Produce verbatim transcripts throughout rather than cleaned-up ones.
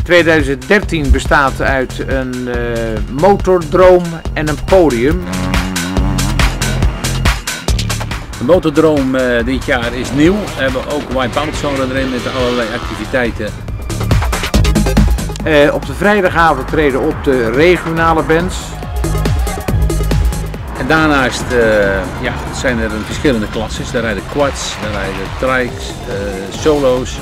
tweeduizend dertien bestaat uit een uh, motordroom en een podium. De motordroom uh, dit jaar is nieuw. We hebben ook een wipe-out zone erin met allerlei activiteiten. Uh, op de vrijdagavond treden op de regionale bands. En daarnaast uh, ja, zijn er verschillende klasses. Daar rijden quads, daar rijden trikes, uh, solo's.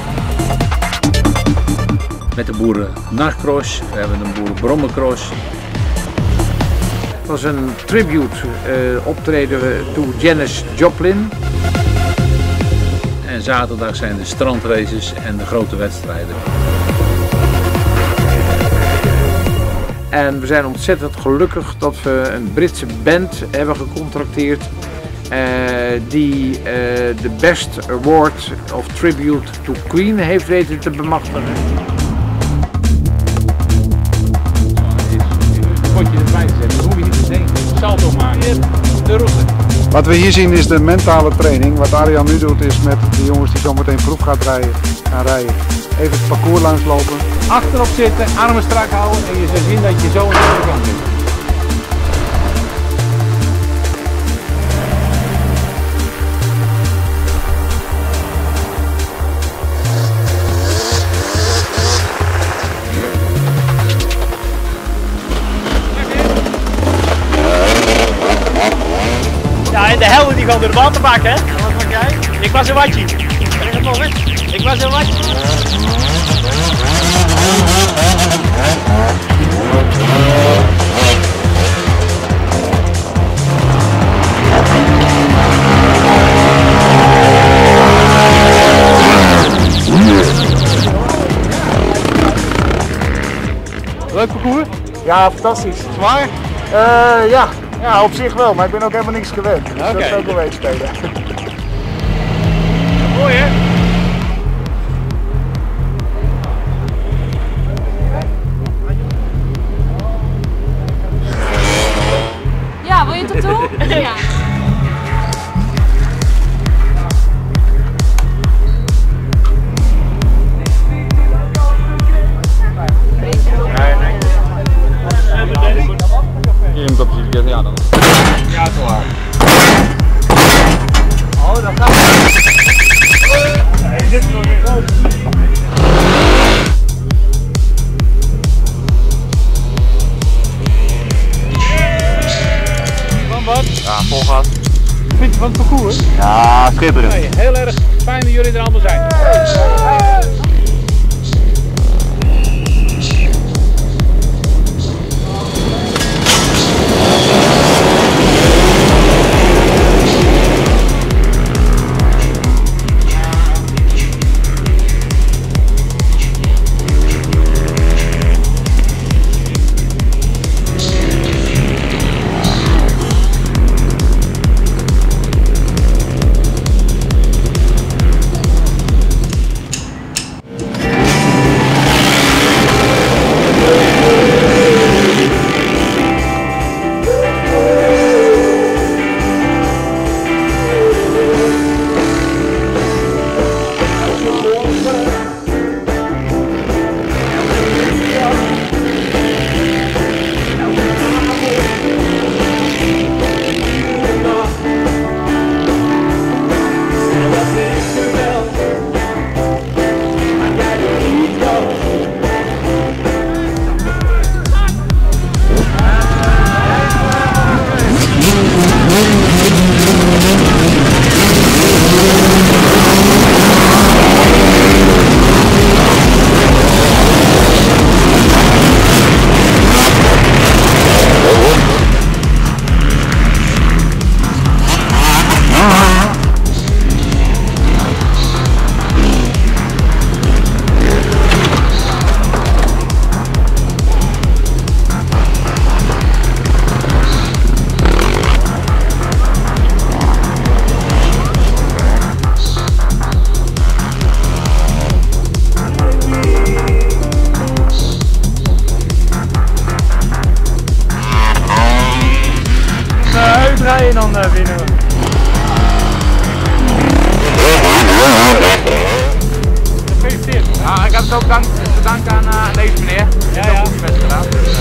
Met de boeren nachtcross, we hebben een boerenbrommencross. Het was een tribute uh, optreden to Janis Joplin. En zaterdag zijn de strandraces en de grote wedstrijden. En we zijn ontzettend gelukkig dat we een Britse band hebben gecontracteerd uh, die uh, de Best Award of Tribute to Queen heeft weten te bemachtigen. Salto maken. De route. Wat we hier zien is de mentale training. Wat Arjan nu doet is met de jongens die zo meteen proef gaat rijden, gaan rijden. Even het parcours langs lopen. Achterop zitten, armen strak houden en je zult zien dat je zo aan de andere kant bent. Ja, en de helden die gaan door de waterbak, hè? Wat van jij? Ik was een watje. Zeg het nog eens. Ik was een watje. Leuk parcours? Ja, fantastisch. Zwaar? Uh, ja. ja, op zich wel, maar ik ben ook helemaal niks gewend. Dus okay. Dat is ook wel eens spelen. Mooi hè? Ja, wil je het toe? Ja. Ja, dan. Ja, zo hard. Oh, dat gaat. Hij zit nog weer groot. Van wat? Ja, vol gas. Vind je van het parcours? Ja, schitterend. Nee, heel erg fijn dat jullie er allemaal zijn. Uitrijden dan uh, winnen we. Gefeliciteerd. Ja, ik heb het ook dank, danken aan uh, deze meneer. Ja, Die ja. heeft ook best gedaan. Dus, uh,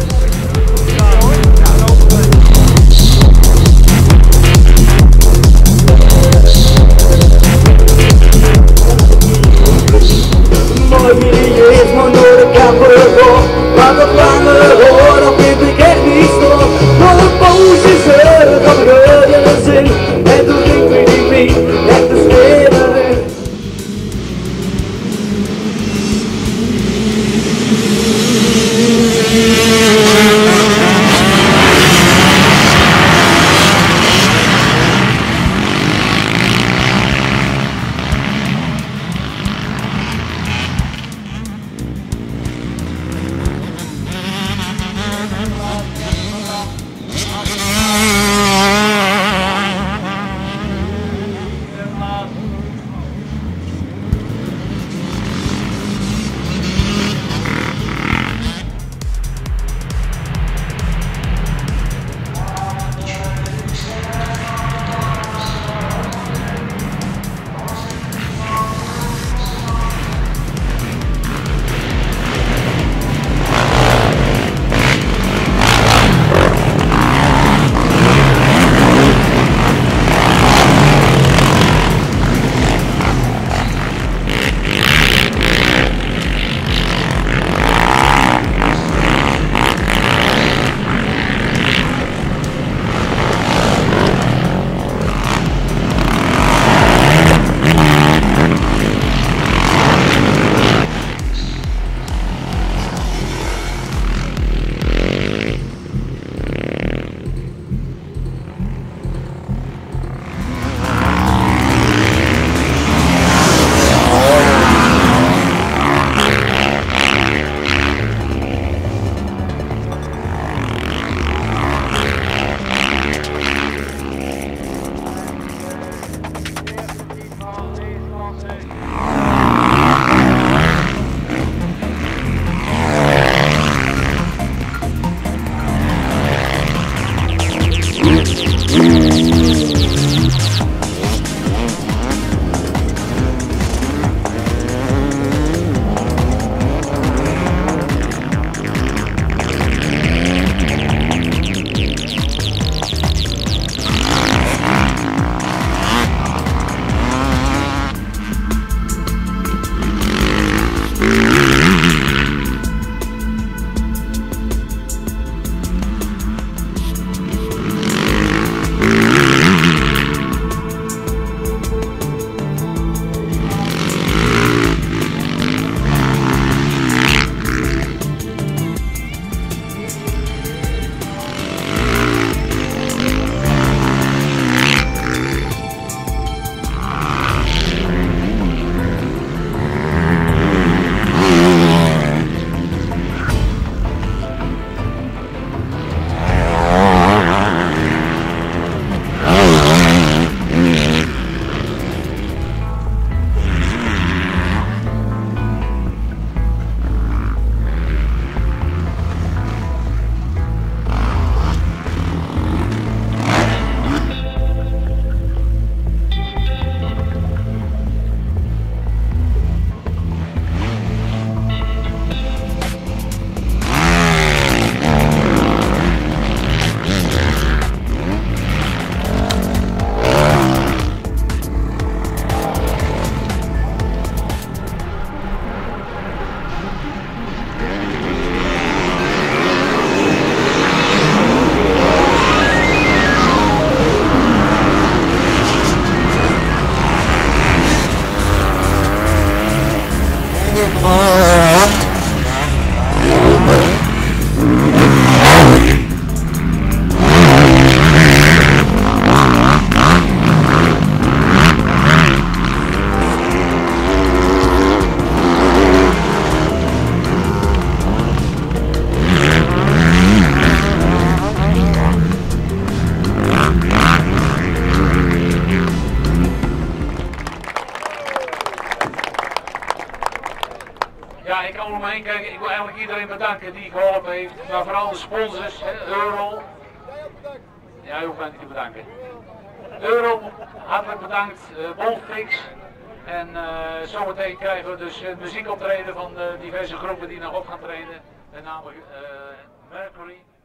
iedereen bedanken die geholpen heeft, maar vooral de sponsors, hè, Euro. Ja, u hoeft mij niet te bedanken. Euro, hartelijk bedankt, uh, Bolfix, En uh, zometeen krijgen we dus muziekoptreden van de diverse groepen die nog op gaan treden. Met name uh, Mercury.